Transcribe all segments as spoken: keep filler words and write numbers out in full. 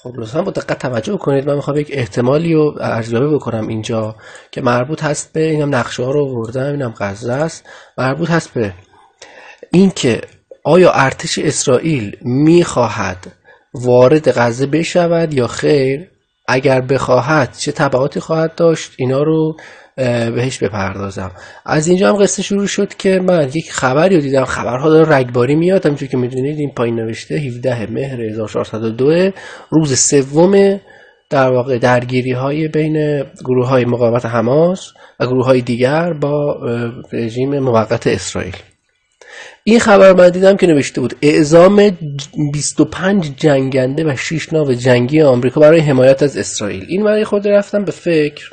خب لطفا با دقت توجه کنید. من میخوام یک احتمالی رو ارزیابی بکنم اینجا که مربوط هست به، اینم نقشه ها رو آوردم، اینم غزه است، مربوط هست به این که آیا ارتش اسرائیل میخواهد وارد غزه بشود یا خیر. اگر بخواهد چه تبعاتی خواهد داشت، اینا رو بهش بپردازم. از اینجا هم قصه شروع شد که من یک خبری رو دیدم، خبرها داره رگباری میاد، همونجوری که میدونید این پایین نوشته هفدهم مهر هزار و چهارصد و دو، روز سوم در واقع درگیری های بین گروه های مقاومت حماس و گروه های دیگر با رژیم موقت اسرائیل. این خبر من دیدم که نوشته بود اعزام بیست و پنج جنگنده و شش ناو جنگی آمریکا برای حمایت از اسرائیل. این برای خود رفتم به فکر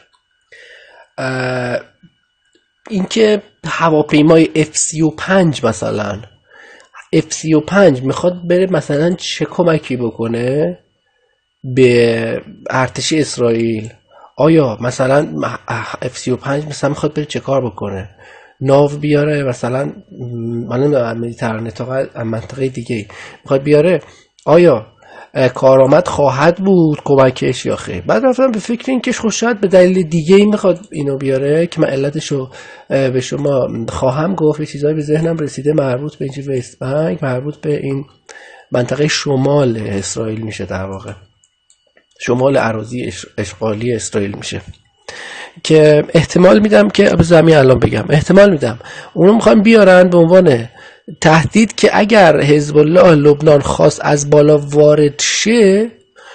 اینکه هواپیمای اف سی و پنج مثلا اف سی و پنج میخواد بره مثلا چه کمکی بکنه به ارتش اسرائیل. آیا مثلا اف سی و پنج مثلا میخواد بره چه کار بکنه؟ ناو بیاره مثلا من مدیترانه تا منطقه دیگه میخواد بیاره، آیا کارآمد خواهد بود کمکش یا خیر؟ بعد رفتم به فکر این که خب شاید به دلیل دیگه ای میخواد اینو بیاره که من علتشو به شما خواهم گفت. یه چیزایی به ذهنم رسیده مربوط به این وست بانک، مربوط به این منطقه شمال اسرائیل میشه، در واقع شمال اراضی اشغالی اسرائیل میشه، که احتمال میدم که به زمین الان بگم احتمال میدم اونو میخوام بیارن به عنوان تهدید که اگر حزب الله لبنان خواست از بالا وارد شه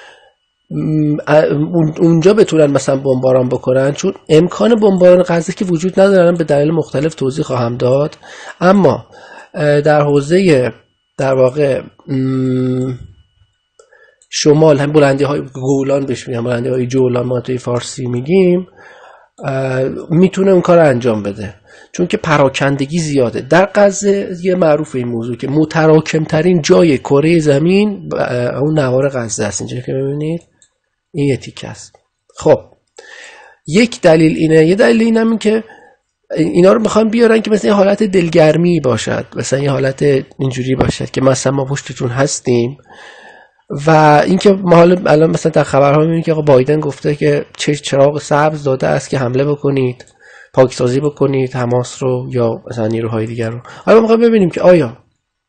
اونجا بتونن مثلا بمباران بکنن، چون امکان بمباران غزه که وجود ندارن، به دلایل مختلف توضیح خواهم داد. اما در حوزه در واقع شمال هم بلندی های گولان بهش میگن، بلندی های جولان ما توی فارسی میگیم، میتونه اون کار انجام بده، چون که پراکندگی زیاده در غزه. یه معروف این موضوع که متراکم ترین جای کره زمین اون نوار غزه است، اینجا که ببینید این یه تیکه است. خب یک دلیل اینه، یه دلیل اینم این که اینا رو میخوان بیارن که مثلا یه حالت دلگرمی باشد، مثلا یه حالت اینجوری باشد که مثلا ما پشتتون هستیم. و اینکه ما حالا الان مثلا در خبرها میبینیم که آقا بایدن گفته که چه چراغ سبز داده است که حمله بکنید، پاکسازی بکنید حماس رو یا مثلا نیروهای دیگر رو. حالا میخوایم ببینیم که آیا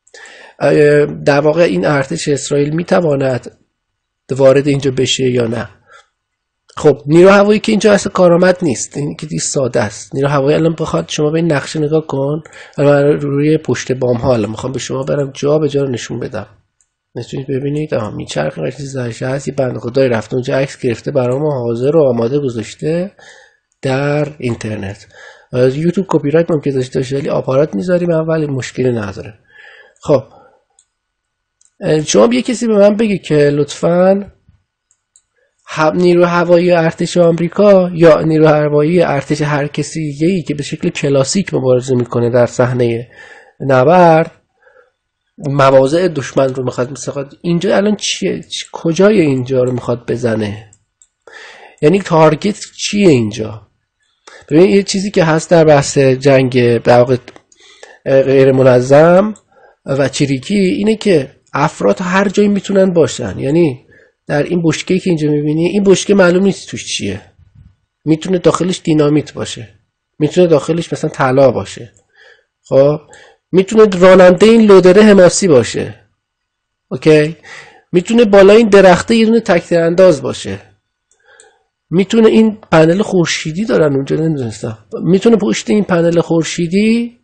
در واقع این ارتش اسرائیل میتواند وارد اینجا بشه یا نه. خب نیرو هوایی که اینجا اصلا کارآمد نیست، این که دیگه ساده است. نیرو هوایی الان بخواد شما به این نقشه نگاه کن، الان روی پشت بام ها الان میخوام به شما برم جا به جا رو نشون بدم. نشونید ببینید آها میچرخه قشنگ زرشه هست، یه بنده خدایی رفته اونجا عکس گرفته برای ما حاضر و آماده گذاشته در اینترنت. از یوتیوب کپی رایت ممکن داشته باشه ولی آپارات میذاریم اول، مشکلی نداره. خب شما یه کسی به من بگه که لطفاً نیرو هوایی ارتش آمریکا یا نیرو هوایی ارتش هر کسی دیگه‌ای که به شکل کلاسیک مبارزه میکنه در صحنه نبرد مواضع دشمن رو میخواد میخواد اینجا الان چیه؟ کجای اینجا رو میخواد بزنه؟ یعنی تارگت چیه اینجا؟ ببین یه چیزی که هست در بحث جنگ در واقع غیر منظم و چریکی اینه که افراد هر جایی میتونن باشن. یعنی در این بشکه‌ای که اینجا میبینی، این بشکه معلوم نیست توش چیه، میتونه داخلش دینامیت باشه، میتونه داخلش مثلا طلا باشه، خب میتونه راننده این لودره حماسی باشه، اوکی، میتونه بالای این درخته یه دونه تک‌تیر انداز باشه، میتونه این پنل خورشیدی دارن اونجا نمیدونستم، میتونه پشت این پنل خورشیدی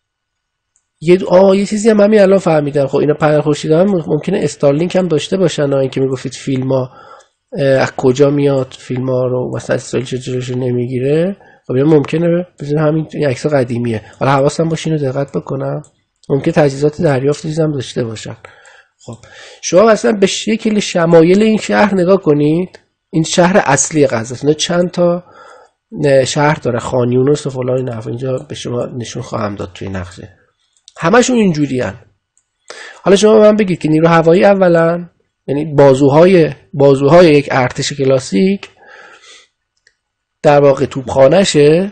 یه آه یه چیزی هم همین الان فهمیدم. خب اینا پنل خورشیدی هم ممکنه استارلینک هم داشته باشن، این که میگفتید فیلم‌ها از کجا میاد، فیلم‌ها رو مثلا اسرائیل چجوریشو نمیگیره. خب اینا ممکنه بزن همین این عکس قدیمیه. حالا حواسم باشه اینو دقت بکنم، ممکنه تجهیزات دریافت چیزی هم داشته باشن. خب شما مثلا به شکل شمایل این شهر نگاه کنید، این شهر اصلی غزه است، چند تا شهر داره، خان یونس و فلان اینا، اینجا به شما نشون خواهم داد توی نقشه، همشون اینجوریان. حالا شما من بگید که نیرو هوایی اولا یعنی بازوهای بازوهای یک ارتش کلاسیک در واقع توپخانه‌شه،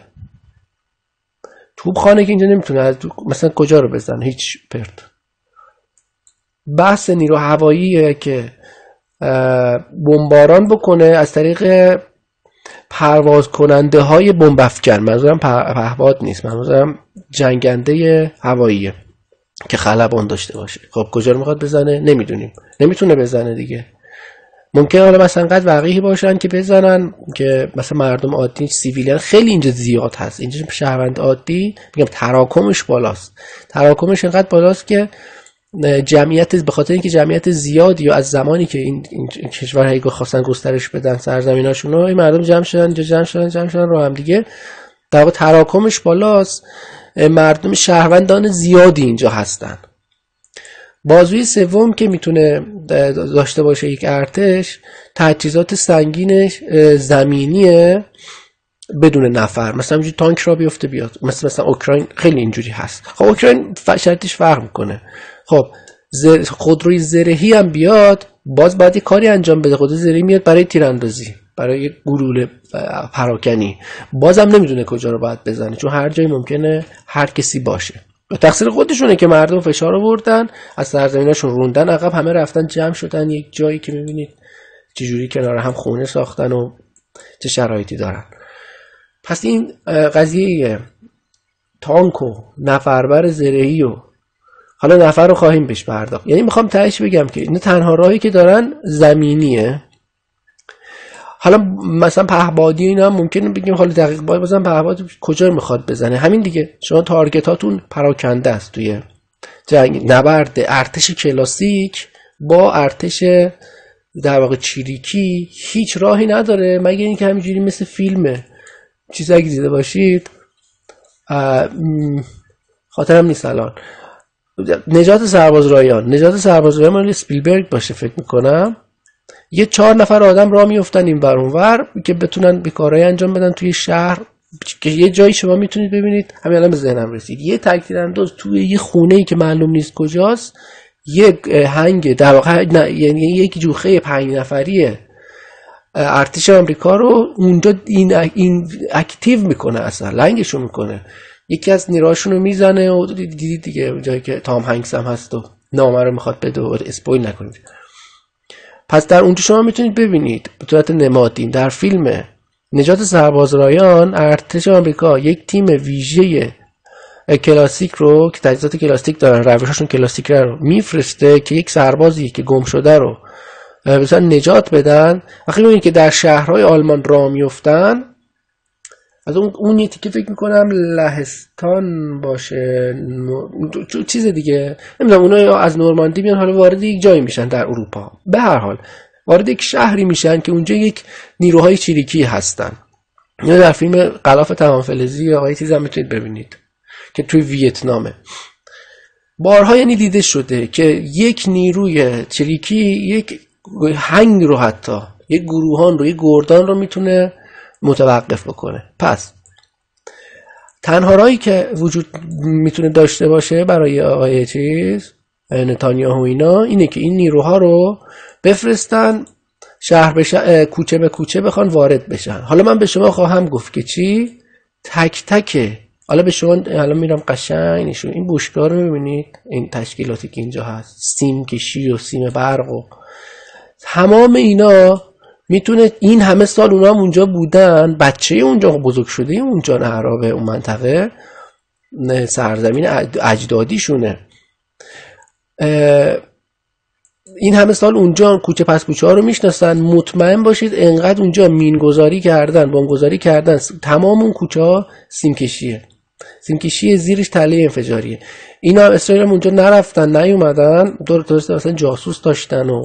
توپخانه که اینجا نمیتونه مثلا کجا رو بزنه، هیچ پرت. بحث نیرو هواییه که بمباران بکنه از طریق پرواز کننده های بمب افکن. منظورم پهپاد نیست، منظورم جنگنده هواییه که خلبان داشته باشه. خب کجا رو میخواد بزنه؟ نمیدونیم، نمیتونه بزنه دیگه. ممکنه حالا مثلا قد وقیحی باشن که بزنن که مثلا مردم عادی سیویلیان خیلی اینجا زیاد هست. اینجا شهروند عادی میگم تراکمش بالاست، تراکمش اینقدر بالاست که جمعیت به خاطر اینکه جمعیت زیادی و از زمانی که این, این کشورهای خواستن گسترش بدن سرزمیناشون رو، این مردم جمع شدن اینجا جمع شدن جمع شدن رو هم دیگه در واقع تراکمش بالاست. مردم شهروندان زیادی اینجا هستن. بازوی سوم که میتونه داشته باشه یک ارتش، تجهیزات سنگینش زمینیه بدون نفر، مثلا اینجوری تانک را بیفته بیاد، مثلا مثلا اوکراین خیلی اینجوری هست. خب اوکراین شرطش فرق میکنه. خب خودروی زرهی هم بیاد، باز باید یک کاری انجام بده. خودروی زرهی میاد برای تیراندازی، برای گلوله پراکنی، بازم نمیدونه کجا رو باید بزنه، چون هر جایی ممکنه هر کسی باشه. تقصیر خودشونه که مردم فشار آوردن، از سرزمیناشون روندن عقب، همه رفتن جمع شدن یک جایی که میبینید چجوری کنار هم خونه ساختن و چه شرایطی دارن. پس این قضیه تانک و نفربر زرهی و حالا نفر رو خواهیم بهش پرداخت. یعنی میخوام تهش بگم که این تنها راهی که دارن زمینیه. حالا مثلا پهپادی اینا هم ممکنه بگیم حالا دقیق باید بزن پهپاد کجا میخواد بزنه. همین دیگه، شما تارگتاتون پراکنده است توی جنگ. نبرد ارتش کلاسیک با ارتش در واقع چریکی هیچ راهی نداره مگه اینکه همینجوری مثل فیلمه چیزی اگه دیده باشید، خاطرم نیست الان، نجات سربازرایان نجات سربازرایان مال اسپیلبرگ باشه فکر میکنم. یه چهار نفر آدم راه میافتن این ور اون ور که بتونن کارهای انجام بدن توی شهر، که یه جایی شما میتونید ببینید، همین الان به ذهنم رسید، یه تک‌تیرانداز توی یه خونه‌ای که معلوم نیست کجاست، یه هنگ در واقع یعنی یک جوخه پنج نفری ارتش آمریکا رو اونجا این این اکتیو میکنه، اصلا لنگشو میکنه، یکی از نیروهاشون رو میزنه و دیدید دیگه جایی که تام هنگس هم هست و نامه رو میخواد بده و اسپویل نکنید. پس در اونجا شما میتونید ببینید به صورت نمادین در فیلم نجات سربازرایان ارتش آمریکا یک تیم ویژه کلاسیک رو که تجهیزات کلاسیک دارن، روششون کلاسیک رو میفرسته که یک سربازی که گم شده رو مثلا نجات بدن. وقتی میبینید که در شهرهای آلمان راه میفتن، از اون اون یه تیکه فکر میکنم لهستان باشه چیز دیگه نمیدونم، اونا از نورماندی میان حالا وارد یک جایی میشن در اروپا، به هر حال وارد یک شهری میشن که اونجا یک نیروهای چریکی هستن. یا در فیلم غلاف تمام فلزی آقای چیز هم میتونید ببینید که توی ویتنامه. بارها یعنی دیده شده که یک نیروی چریکی یک هنگ رو، حتی یک گروهان رو، یک گردان رو میتونه متوقف بکنه. پس تنها راهی که وجود میتونه داشته باشه برای آقای چیز نتانیاهو اینا اینه که این نیروها رو بفرستن شهر به شهر، کوچه به کوچه بخوان وارد بشن. حالا من به شما خواهم گفت که چی تک تکه. حالا به شما حالا میرم قشنگ نشون این بوشگاه رو میبینید، این تشکیلاتی که اینجا هست، سیم کشی و سیم برق و تمام اینا میتونه این همه سال اونا هم اونجا بودن، بچه اونجا بزرگ شده اونجا، اعراب اون منطقه سرزمین اجدادیشونه، این همه سال اونجا کوچه پس کوچه ها رو میشناسن. مطمئن باشید انقدر اونجا مینگذاری کردن، بمبگذاری کردن، تمام اون کوچه ها سیمکشیه، سیمکشی زیرش تله انفجاریه. اینا اسرائیل هم اونجا نرفتن نیومدن، درسته مثلا جاسوس داشتن و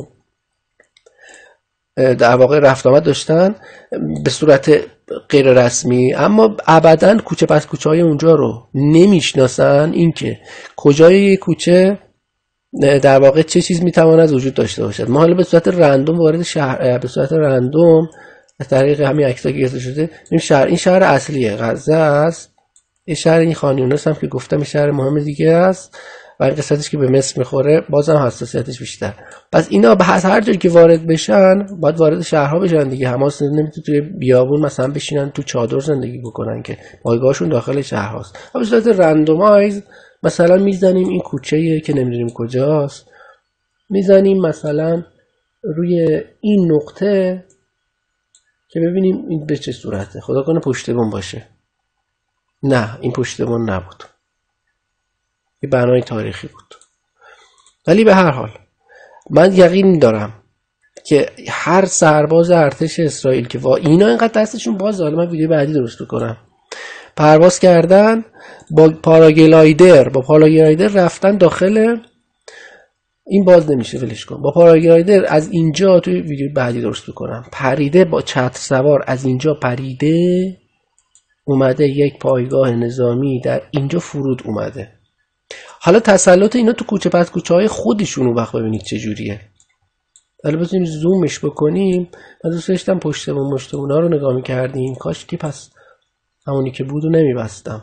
در واقع رفت آمد داشتن به صورت غیر رسمی، اما ابداً کوچه پس کوچه های اونجا رو نمیشناسن. این که کجای کوچه در واقع چه چیز میتواند وجود داشته باشد. ما حالا به صورت رندوم وارد شهر، به صورت رندوم از طریق همین عکس‌ها که گرفته شده این شهر، این شهر اصلیه غزه است. این شهر این خان یونس هم که گفتم این شهر مهم دیگه است و این قسمتش که به مصر میخوره بازم حساسیتش بیشتر. پس اینا به هر جایی که وارد بشن باید وارد شهرها بشن دیگه. حماس نمیتونه توی بیابون مثلا بشینن تو چادر زندگی بکنن که پایگاهشون داخل شهرهاست. به صورت رندومایز مثلا میزنیم این کوچه‌ای که نمیدونیم کجاست، میزنیم مثلا روی این نقطه که ببینیم این به چه صورته. خدا کنه پشت بوم باشه. نه، این پشت بوم نبود، یه بنای تاریخی بود. ولی به هر حال من یقین دارم که هر سرباز ارتش اسرائیل که وا اینا اینقدر دستشون باز، حالا من ویدیو بعدی درست میکنم، پرواز کردن با پاراگلایدر با پاراگلایدر رفتن داخل این، باز نمیشه ولش کن، با پاراگلایدر از اینجا توی ویدیو بعدی درست میکنم، پریده با چتر سوار از اینجا پریده اومده یک پایگاه نظامی در اینجا فرود اومده. حالا تسلط اینا تو کوچه پس کوچه های خودشون اون وقت ببینید چه جوریه. حالا بزنیم زومش بکنیم. من دوست داشتم پشتمون مشتمونا رو نگاه میکردیم، کاش که پس همونی که بود رو نمیبستم.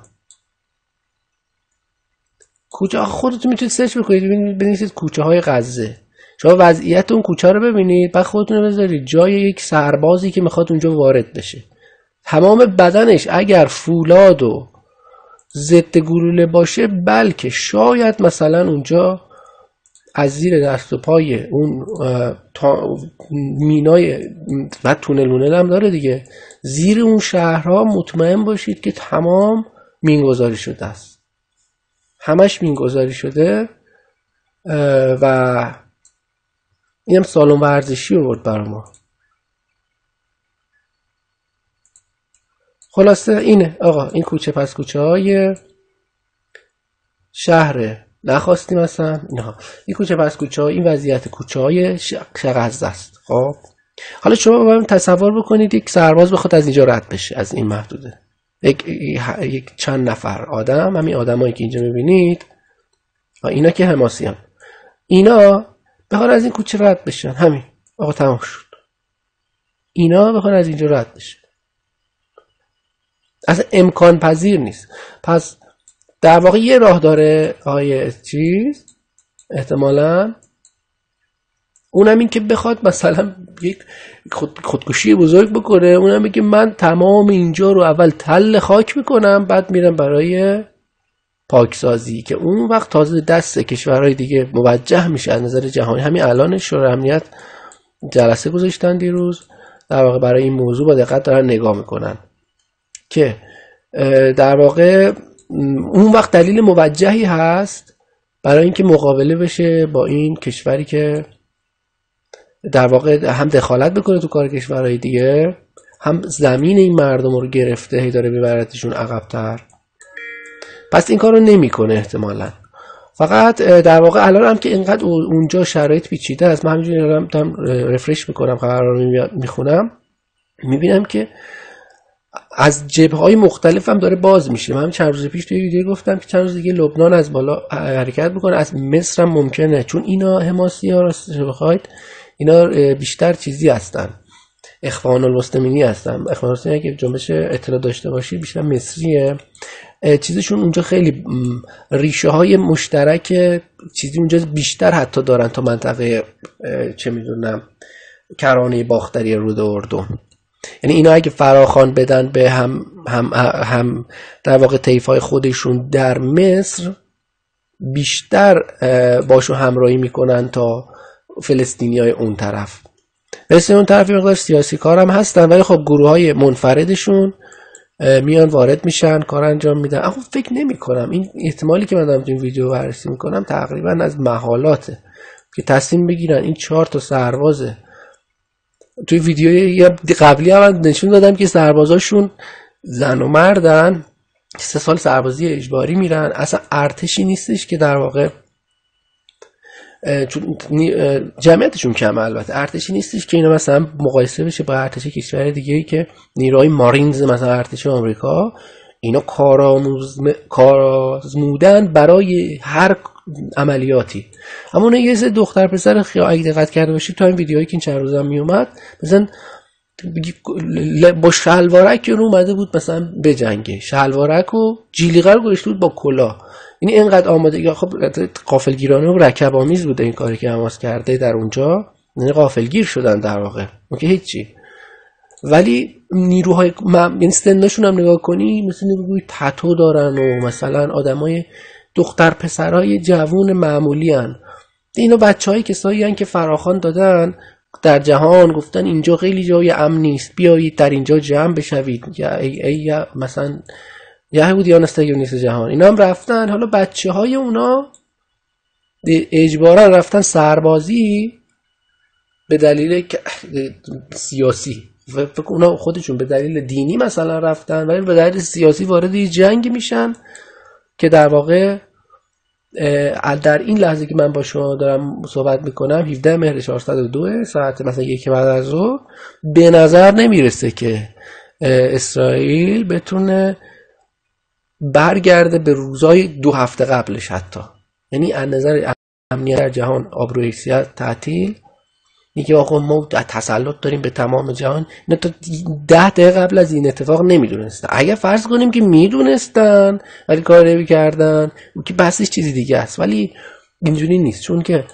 کوچه ها خودتون میتونید سرچ بکنید ببینید کوچه های غزه، شما وضعیت اون کوچه رو ببینید، بعد خودتون رو بذارید جای یک سربازی که میخواد اونجا وارد بشه. تمام بدنش اگر فولاد و ضد گلوله باشه، بلکه شاید مثلا اونجا از زیر دست و پای اون مینای و تونل مونل هم داره دیگه، زیر اون شهرها مطمئن باشید که تمام مینگذاری شده است، همش مینگذاری شده. و این هم سالن ورزشی آورد برای ما. خلاصه اینه آقا، این کوچه پس کوچه های شهر نخواستیم اصلا اینها، این کوچه پس کوچه ها، این وضعیت کوچه های غزه است. خب حالا شما باید تصور بکنید یک سرباز بخواد از اینجا رد بشه، از این محدوده، یک, یک چند نفر آدم، همین آدمایی که اینجا میبینید اینا که حماسی هم، اینا بخواد از این کوچه رد بشن، همین آقا تمام شد. اینا بخواد از اینجا رد بشه، اصلا امکان پذیر نیست. پس در واقع یه راه داره آقای چیز احتمالاً، اونم این که بخواد مثلا یک خود خودکشی بزرگ بکنه، اونم که من تمام اینجا رو اول تل خاک میکنم بعد میرم برای پاکسازی، که اون وقت تازه دست کشورهای دیگه موجه میشه از نظر جهانی. همین الان شورای امنیت جلسه گذاشتن دیروز، در واقع برای این موضوع با دقت دارن نگاه میکنن که در واقع اون وقت دلیل موجهی هست برای اینکه مقابله بشه با این کشوری که در واقع هم دخالت بکنه تو کار کشورهای دیگه، هم زمین این مردم رو گرفته هی داره میبردشون عقب‌تر. پس این کار رو نمیکنه احتمالاً. فقط در واقع الان هم که اینقدر اونجا شرایط پیچیده است، من همینجوری دارم رفرش میکنم خبر رو میخونم، میبینم که از جبهه‌های مختلف هم داره باز میشه. من چند روز پیش توی ویدیو گفتم که چند روز دیگه لبنان از بالا حرکت بکنه، از مصر هم ممکنه، چون اینا حماسی‌ها راستش بخواید اینا بیشتر چیزی هستن، اخوان المسلمینی هستن. اخوان المسلمینی که جنبش اطلاع داشته باشی بیشتر مصریه، چیزشون اونجا خیلی ریشه های مشترک چیزی اونجا بیشتر حتی دارن تا منطقه چه میدونم کرانه باختری رود اردن. یعنی اینا اگه فراخوان بدن به هم هم هم در واقع طیف‌های خودشون در مصر، بیشتر باشون همراهی میکنن تا فلسطینیای اون طرف. فلسطینی اون طرف مقدار سیاسی کار هم هستن، ولی خب گروه‌های منفردشون میان وارد میشن، کار انجام میدن. اما فکر نمی کنم این احتمالی که من دارم این ویدیو بررسی میکنم تقریبا از محالاته که تصمیم بگیرن این چهار تا سربازه. توی ویدیو قبلی هم نشون دادم که سربازاشون زن و مردن، سه سال سربازی اجباری میرن، اصلا ارتشی نیستش که در واقع چون جمعیتشون کمه، البته ارتشی نیستش که اینا مثلا مقایسه بشه با ارتش کشور دیگه‌ای که نیروهای مارینز مثلا ارتش آمریکا، اینا کارآزمودن برای هر عملیاتی. اما اون یه سری دختر پسر خیال اگه دقت کرده باشید تو این ویدیوهایی که این چند روز هم میومد مثلا با شلوارک رو اومده بود مثلا به جنگه، شلوارک و جیلیقه رو گذاشته بود با کلاه. این اینقدر آماده، خب غافلگیرانه و رکب آمیز بوده این کاری که حماس کرده در اونجا، یعنی غافلگیر شدن در واقع، اون که هیچی. ولی نیروهای م... یعنی سنشون هم نگاه کنی مثلا نیروی تتو دارن و مثلا آدمای دختر پسرای جوون معمولی هن. اینا بچه های کسایی هن که فراخوان دادن در جهان گفتن اینجا خیلی جای امنی است، بیایید در اینجا جمع بشوید، یا ای ای یا مثلا یهودیان استگیونیس جهان. اینا هم رفتن. حالا بچه های اونا اجبارا رفتن سربازی به دلیل سیاسی، فکر اونا خودشون به دلیل دینی مثلا رفتن، ولی به دلیل سیاسی وارد یه جنگی میشن که در واقع در این لحظه که من با شما دارم صحبت میکنم هفدهم مهر چهارصد و دو ساعت مثلا یک بعد از ظهر، به نظر نمیرسه که اسرائیل بتونه برگرده به روزای دو هفته قبلش. حتی یعنی از نظر امنیت در جهان آبروی سیاست تعطیل، میگه آقا ما تسلط داریم به تمام جهان. اینا تا ده دقیقه قبل از این اتفاق نمیدونستن. اگه فرض کنیم که میدونستن ولی کار نمی‌کردن که بحثش چیزی دیگه است، ولی اینجوری نیست، چون که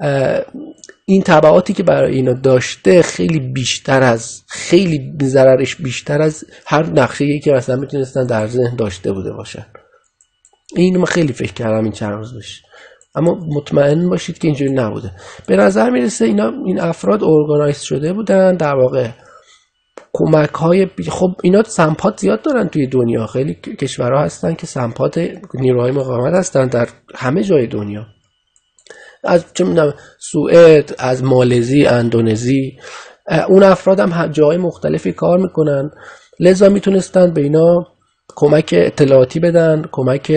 این تبعاتی که برای اینا داشته خیلی بیشتر از خیلی ضررش بیشتر از هر نقشه‌ای که مثلا میتونستن در ذهن داشته بوده باشن. اینو من خیلی فکر کردم این چند روز بشه، اما مطمئن باشید که اینجوری نبوده. به نظر میرسه اینا این افراد ارگانایز شده بودن در واقع. کمک های بی... خب اینا سمپات زیاد دارن توی دنیا، خیلی کشورها هستن که سمپات نیروهای مقاومت هستن در همه جای دنیا، از چه میدونم سوئد، از مالزی، اندونزی. اون افراد هم جای مختلفی کار میکنن، لذا میتونستن به اینا کمک اطلاعاتی بدن، کمک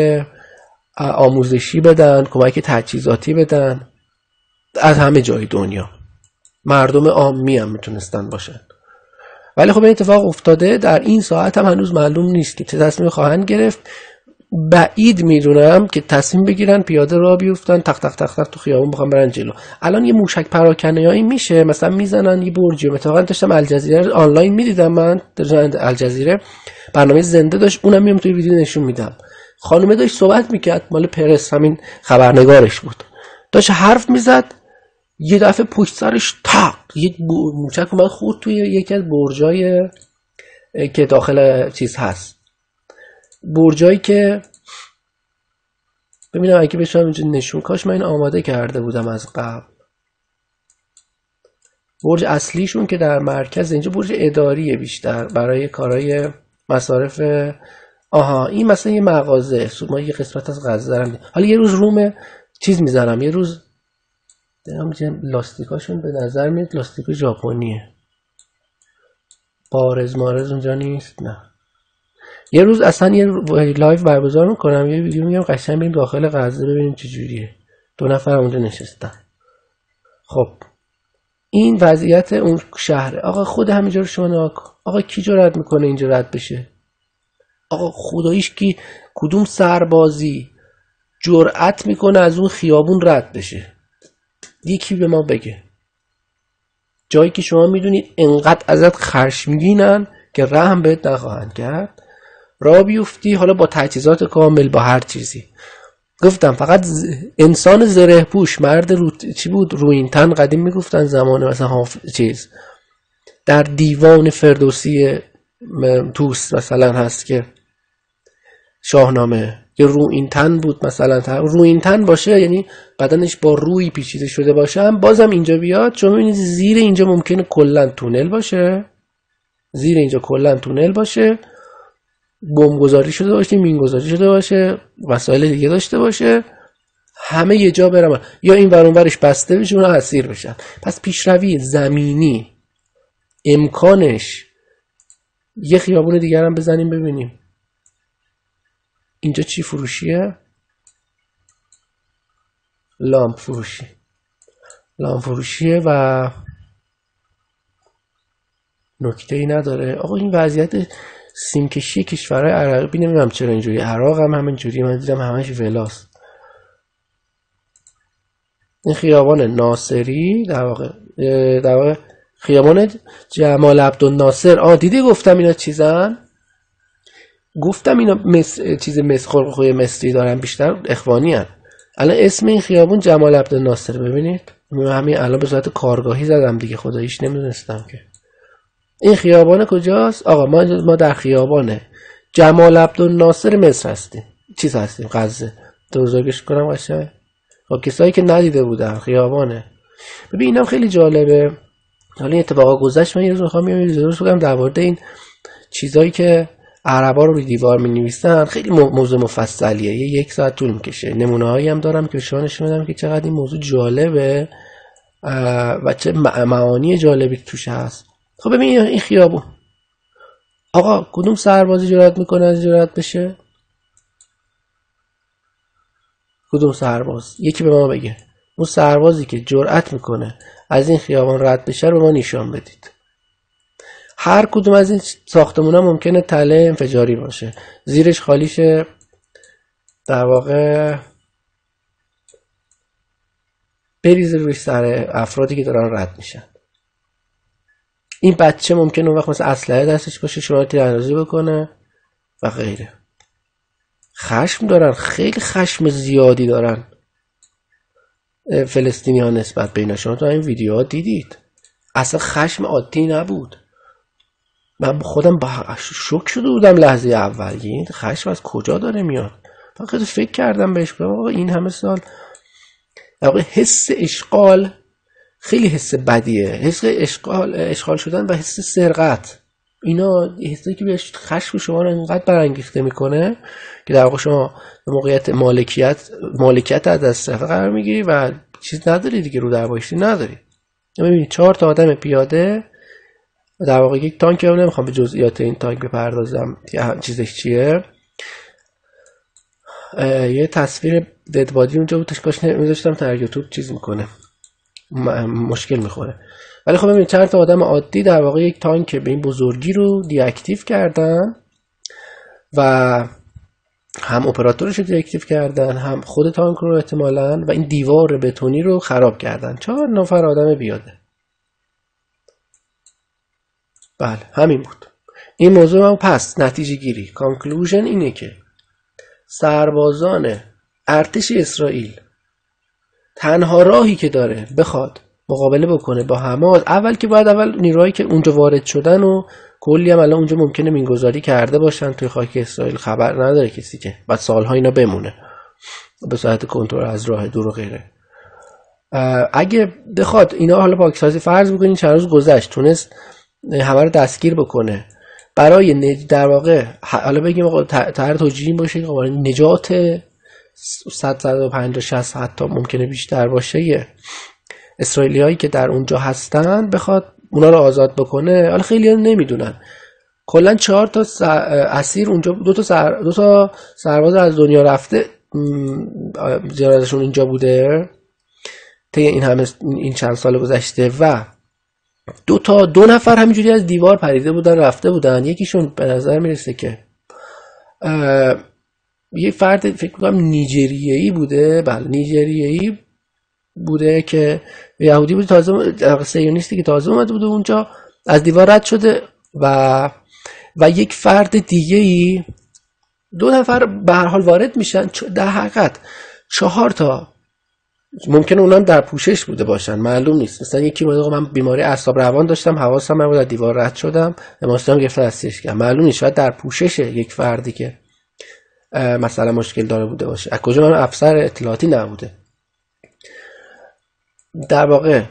آموزشی بدن، کمک تجهیزاتی بدن از همه جای دنیا. مردم عامی هم میتونستن باشن. ولی خب این اتفاق افتاده. در این ساعت هم هنوز معلوم نیست که چه تصمیم خواهند گرفت. بعید میدونم که تصمیم بگیرن پیاده راه بیفتن تق تق تق تق تو خیابون بخوام برن جلو. الان یه موشک پراکنیایی میشه، مثلا میزنن یه برجی. مثلا داشتم الجزیره آنلاین میدیدم، من در الجزیره برنامه زنده داشت، اونم میام توی ویدیو نشون میدم. خانومه داشت صحبت میکرد، مال پرس، همین خبرنگارش بود، داشت حرف میزد، یه دفعه پشت سرش تق یک موشک اومد خورد توی یکی از برجای که داخل چیز هست، برجایی که ببینم اگه بشم اینجا نشون، کاش من این آماده کرده بودم از قبل. برج اصلیشون که در مرکز، اینجا برج اداریه بیشتر برای کارهای مصارف. آها این مثلا یه مغازه، ما یه قسمت از غزه دارم. حالا یه روز روم چیز میزنم، یه روز دارم لاستیکاشون به نظر میاد لاستیک ژاپنیه، بارز مارز اونجا نیست. نه یه روز اصلا یه لایو برگزار میکنم، یه ویدیو میگم قشنگ بریم داخل غزه ببینیم چه جوریه. دو نفر اونجا نشستن. خب این وضعیت اون شهره. آقا خود همینجا رو شما نگاه کن. آقا کی جرأت میکنه اینجا رد بشه؟ آقا خداییش کی کدوم سربازی جرأت میکنه از اون خیابون رد بشه؟ یکی به ما بگه. جایی که شما میدونید انقدر ازت خشمگینن که رحم بهت نخواهند کرد، راه بیفتی، حالا با تجهیزات کامل، با هر چیزی. گفتم فقط انسان زره پوش، مرد رو... چی بود روینتن قدیم میگفتن زمان مثلا حاف... چیز در دیوان فردوسی توس مثلا هست که شاهنامه، یه روینتن بود مثلا. روینتن باشه یعنی بدنش با روی پیچیده شده باشه، هم بازم اینجا بیاد. چون میبینید زیر اینجا ممکنه کلا تونل باشه، زیر اینجا کلا تونل باشه، بمب گذاری شده باشه، مین گذاری شده باشه، وسایل دیگه داشته باشه، همه یه جا برن، یا این ور اون ورش بسته بشه، اونها اسیر بشن. پس پیشروی زمینی امکانش. یه خیابون دیگر هم بزنیم ببینیم اینجا چی فروشیه؟ لامپ فروشی، لامپ فروشیه و نکته ای نداره. آقا این وضعیت سیمکشی کشورهای عربی نمیدونم چرا اینجوری. عراق هم همینجوری، من دیدم همش ولاست. این خیابان ناصری در واقع در واقع خیابان جمال عبدالناصر. آ دیدی گفتم اینا چیزن؟ گفتم اینا مس... چیز مسخره خوی مصری دارن، بیشتر اخوانی هن. الان اسم این خیابون جمال عبدالناصر، ببینید همین الان به صورت کارگاهی زدم دیگه، خداییش نمیدونستم که این خیابان کجاست. آقا ما ما در خیابان جمال عبدالناصر مصر هستیم، چیز هستیم غزه. بزرگش کنم قشنگ. خب کسایی که ندیده بودن خیابانه. ببین اینم خیلی جالبه. حالا این اتفاقا گذشت. من یه روز میخوام یه درست بگم در مورد این چیزایی که عربا رو روی دیوار می‌نویسن. خیلی موضوع مفصلیه، یه یک ساعت طول میکشه. نمونه‌هایی هم دارم که شما نشون بدم که چقدر این موضوع جالبه و چه معانی جالبی توش هست. خب ببین این خیابون، آقا کدوم سربازی جرأت میکنه از جرأت بشه؟ کدوم سرباز؟ یکی به ما بگه. اون سربازی که جرأت میکنه از این خیابان رد بشه رو به ما نشون بدید. هر کدوم از این ساختمونا ممکنه تله انفجاری باشه، زیرش خالیشه در واقع بریزه روی سر افرادی که دارن رد میشن. این بچه ممکنه اون وقت مثلا اسلحه دستش باشه، شما تیراندازی بکنه و غیره. خشم دارن، خیلی خشم زیادی دارن فلسطینی ها نسبت به اینا. شما تو این ویدیوها دیدید، اصلا خشم عادی نبود. من خودم با شوک شده بودم لحظه اول، این خشم از کجا داره میاد. فقط فکر کردم بهش، آقا این همه سال آقا حس اشغال خیلی حس بدیه، حس اشغال اشغال شدن و حس سرقت، اینا حسی که بهش خشم شما رو اینقدر برانگیخته میکنه که در واقع شما به موقعیت مالکیت مالکیت از دست قرار میگیری و چیز نداری دیگه، رو در بایستی نداری. ببینید چهار تا آدم پیاده در واقع یک تانک، رو نمیخوام به جزئیات این تانک بپردازم چیزش چیه. یه تصویر ددبادی اونجا بود، کاش نمیذاشتم در یوتیوب چیز میکنه، مشکل میخوره. ولی خب ببینید چند تا آدم عادی در واقع یک تانک به این بزرگی رو دی اکتیو کردن و هم اپراتورش رو دی اکتیو کردن، هم خود تانک رو احتمالاً، و این دیوار بتونی رو خراب کردن. چهار نفر آدم بیاده. بله همین بود این موضوع. هم پس نتیجه گیری کانکلوژن اینه که سربازان ارتش اسرائیل تنها راهی که داره بخواد مقابله بکنه با حماس، اول که باید اول نیروهایی که اونجا وارد شدن و کلی هم الان اونجا ممکنه مینگذاری کرده باشن توی خاک اسرائیل، خبر نداره کسی که بعد سالها اینا بمونه به صورت کنترل از راه دور و غیره. اگه بخواد اینا حالا پاکسازی فرض بکنین چند روز گذشت تونست همه رو دستگیر بکنه برای نج... در واقع حالا بگیم آقا طرح توجیهی باشه که نجات صد صد و پنجاه شصت حتی ممکنه بیشتر باشه اسرائیلی هایی که در اونجا هستن، بخواد اونا رو آزاد بکنه. حالا خیلی ها نمیدونن کلا چهار تا اسیر اونجا، دو تا سر... دو تا سرباز از دنیا رفته جنازه‌شون اینجا بوده طی این همه این چند سال گذشته، و دو تا دو نفر همینجوری از دیوار پریده بودن رفته بودن. یکیشون به نظر میرسه که یه فرد فکر کنم نیجریه‌ای بوده، بله نیجریه‌ای بوده که یهودی بود، تازه صهیونیستی که تازه اومده بوده اونجا، از دیوار رد شده و و یک فرد دیگه‌ای، دو نفر به هر حال وارد میشن. در حقیقت چهار تا ممکنه اونم در پوشش بوده باشن، معلوم نیست. مثلا یکی میگه من بیماری اعصاب روان داشتم، حواسم نبود، از دیوار رد شدم، اماستم گرفتن استش کردم، معلوم نیست. شاید در پوشش یک فردی که مثلا مشکل داره بوده باشه. از کجا من افسر اطلاعاتی نبوده. در واقع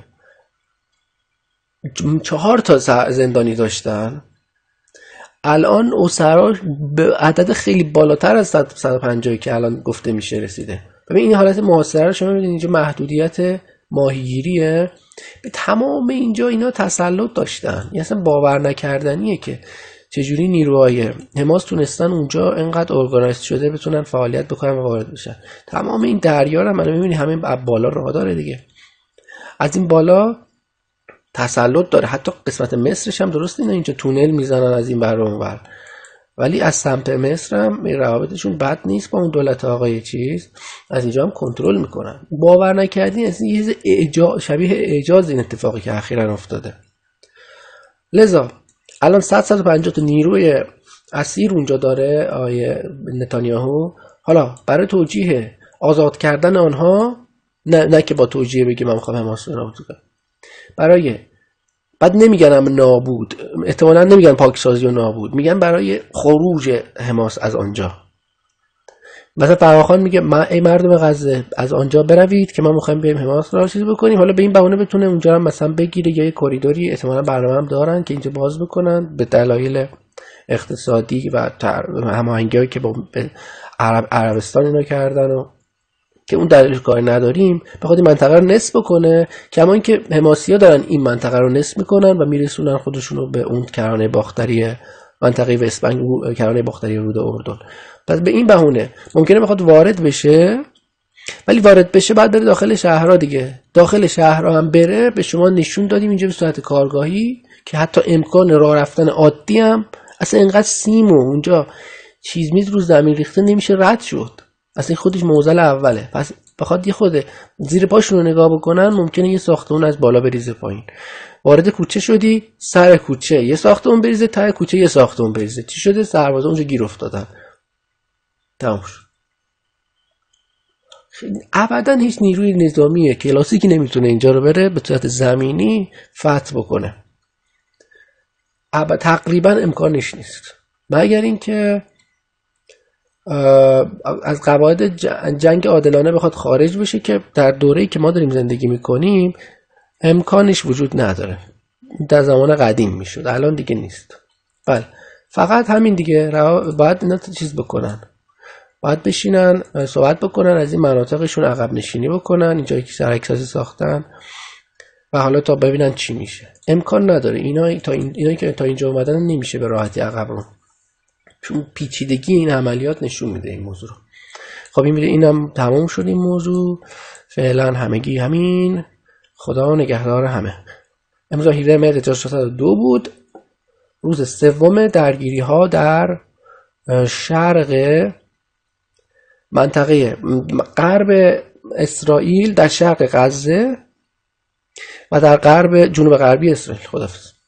چهار تا زندانی داشتن. الان اسرا به عدد خیلی بالاتر از صد و پنجاه که الان گفته میشه رسیده. ببین این حالت محاصره رو شما می‌بینید اینجا محدودیت ماهیگیریه، به تمام اینجا اینا تسلط داشتن. یعنی اصلا باور نکردنیه که چجوری نیروهای حماس تونستن اونجا انقدر ارگانایز شده بتونن فعالیت بکنن و وارد بشن. تمام این دریا رو من می‌بینی همین بالا راه داره دیگه، از این بالا تسلط داره. حتی قسمت مصرش هم درست اینا اینجا تونل میزنن از این ور اون ور، ولی از سمت مصر هم روابطشون بد نیست با اون دولت آقای چیز، از اینجا هم کنترل میکنن. باور نکردین از این اعجاز، شبیه اعجاز این اتفاقی که اخیراً افتاده. لذا الان صد صد و پنجاه تا نیروی اسیر اونجا داره آیه نتانیاهو. حالا برای توجیه آزاد کردن آنها، نه نه که با توجیه بگیم من میخوام حماس رو نابود کنم، برای بعد نمیگن هم نابود، احتمالاً نمیگن پاکسازی و نابود، میگن برای خروج حماس از آنجا. مثلا فراخان میگه من ای مردم غزه از آنجا بروید که ما میخوایم بریم حماس را چیز بکنیم، حالا به این بهونه بتونه اونجا هم مثلا بگیره، یا یه کریدوری احتمالاً برنامه هم دارن که اینجا باز بکنن به دلایل اقتصادی و هماهنگی‌هایی که با عرب عربستان اینا کردن و که اون دلیلش کاری نداریم، بخواد این منطقه رو نصف بکنه. کما اینکه حماسی‌ها دارن این منطقه رو نصف میکنن و میرسونن خودشونو به اون کرانه باختری منطقه وست بنک، کرانه باختری رود اردن. پس به این بهونه ممکنه بخواد وارد بشه، ولی وارد بشه بعد بره داخل شهرها دیگه. داخل شهرها هم بره، به شما نشون دادیم اینجا به صورت کارگاهی که حتی امکان راه رفتن عادی هم اصلا اینقدر سیم و اونجا چیز میز رو زمین ریخته نمیشه رد شد، اصلا خودش موزل اوله. پس بخواد یه خود زیر پاشون رو نگاه بکنن، ممکنه یه ساختمون از بالا بریزه پایین. وارد کوچه شدی، سر کوچه یه ساختمون بریزه، ته کوچه یه ساختمون بریزه. چی شده؟ سربازا اونجا گیر افتادن، تموم شد. ابدا هیچ نیروی نظامی کلاسیکی نمیتونه اینجا رو بره به صورت زمینی فتح بکنه، ابدا تقریبا امکانش نیست، مگر اینکه از قواعد جنگ عادلانه بخواد خارج بشه که در دوره‌ای که ما داریم زندگی میکنیم امکانش وجود نداره. در زمان قدیم میشد، الان دیگه نیست. بله فقط همین دیگه، باید اینا چیز بکنن، باید بشینن صحبت بکنن، از این مناطقشون عقب نشینی بکنن، اینجایی که سرکسازی ساختن و حالا تا ببینن چی میشه. امکان نداره اینا تا این اینا که تا اینجا اومدن نمیشه به راحتی عقب رو، چون پیچیدگی این عملیات نشون میده این موضوع رو. خب این میره، اینم تمام شد این موضوع. فعلا همگی همین. خدا نگهدار همه. امروز هفدهم مهر هزار و ششصد و دو بود، روز سوم درگیری ها در شرق منطقه غرب اسرائیل، در شرق غزه و در غرب جنوب غربی اسرائیل. خداحافظ.